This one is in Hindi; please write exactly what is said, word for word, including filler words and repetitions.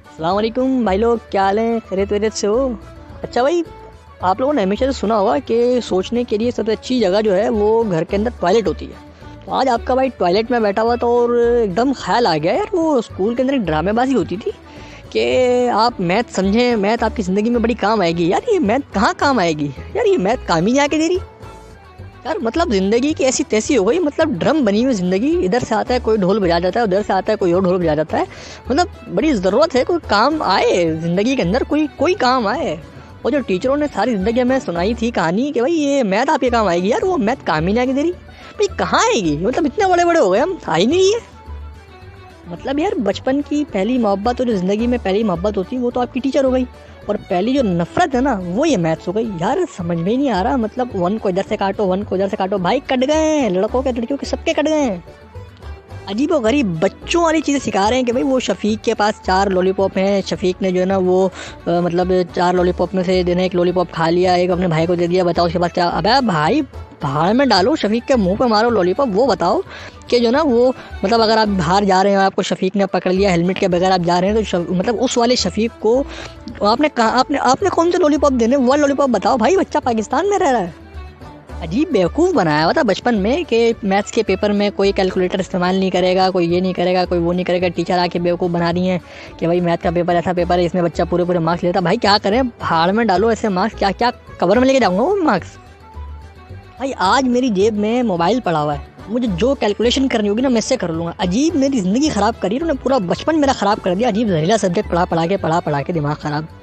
अस्सलाम वालेकुम भाई लोग, क्या हाल है? खैरियत वैरियत से हो? अच्छा भाई, आप लोगों ने हमेशा से सुना होगा कि सोचने के लिए सबसे अच्छी जगह जो है वो घर के अंदर टॉयलेट होती है। तो आज आपका भाई टॉयलेट में बैठा हुआ था और एकदम ख्याल आ गया यार, वो स्कूल के अंदर एक ड्रामेबाजी होती थी कि आप मैथ समझें, मैथ आपकी ज़िंदगी में बड़ी काम आएगी। यार ये मैथ कहाँ काम आएगी यार, ये मैथ काम ही नहीं आके दे रही यार। मतलब ज़िंदगी की ऐसी तैसी हो गई, मतलब ड्रम बनी हुई ज़िंदगी। इधर से आता है कोई ढोल बजा जाता है, उधर से आता है कोई और ढोल बजा जाता है। मतलब बड़ी ज़रूरत है कोई काम आए ज़िंदगी के अंदर, कोई कोई काम आए। और जो टीचरों ने सारी ज़िंदगी में सुनाई थी कहानी कि भाई ये मैथ आपके काम आएगी, यार वो मैथ काम ही नहीं आके दे रही। भाई कहाँ आएगी? मतलब इतने बड़े बड़े हो गए हम, आ ही नहीं रही है। मतलब यार बचपन की पहली मोहब्बत और जो ज़िंदगी में पहली मोहब्बत होती है वो तो आपकी टीचर हो गई, और पहली जो नफरत है ना वो ये मैथ्स हो गई। यार समझ में ही नहीं आ रहा, मतलब वन को इधर से काटो, वन को इधर से काटो, भाई कट गए, लड़कों के लड़कियों के सबके कट गए। अजीब और गरीब बच्चों वाली चीज़ें सिखा रहे हैं कि भाई वो शफीक के पास चार लॉलीपॉप हैं, शफीक ने जो है ना वो आ, मतलब चार लॉलीपॉप में से देने एक लॉलीपॉप खा लिया, एक अपने भाई को दे दिया, बताओ उसके पास क्या। अबे भाई भाड़ में डालो, शफीक के मुंह पे मारो लॉलीपॉप, वो बताओ कि जो ना वो मतलब अगर आप बाहर जा रहे हैं, आपको शफीक ने पकड़ लिया, हेलमेट के बगैर आप जा रहे हैं, तो शफ, मतलब उस वाले शफीक को आपने कहा आपने आपने कौन से लॉलीपॉप देने, वो लॉलीपॉप बताओ भाई। बच्चा पाकिस्तान में रह रहा है। अजीब बेवकूफ़ बनाया हुआ था बचपन में कि मैथ्स के पेपर में कोई कैलकुलेटर इस्तेमाल नहीं करेगा, कोई ये नहीं करेगा, कोई वो नहीं करेगा। टीचर आके बेवकूफ़ बना दी हैं कि भाई मैथ का पेपर ऐसा पेपर है, इसमें बच्चा पूरे पूरे मार्क्स लेता। भाई क्या करें, भाड़ में डालो ऐसे मार्क्स, क्या क्या कवर में लेके जाऊँगा वो मार्क्स। भाई आज मेरी जेब में मोबाइल पड़ा हुआ है, मुझे जो कैलकुलेशन करनी होगी ना मैं इससे कर लूँगा। अजीब मेरी ज़िंदगी ख़राब करी, उन्होंने पूरा बचपन मेरा ख़राब कर दिया। अजीब जहरीला सब्जेक्ट पढ़ा पढ़ा के पढ़ा पढ़ा के दिमाग ख़राब।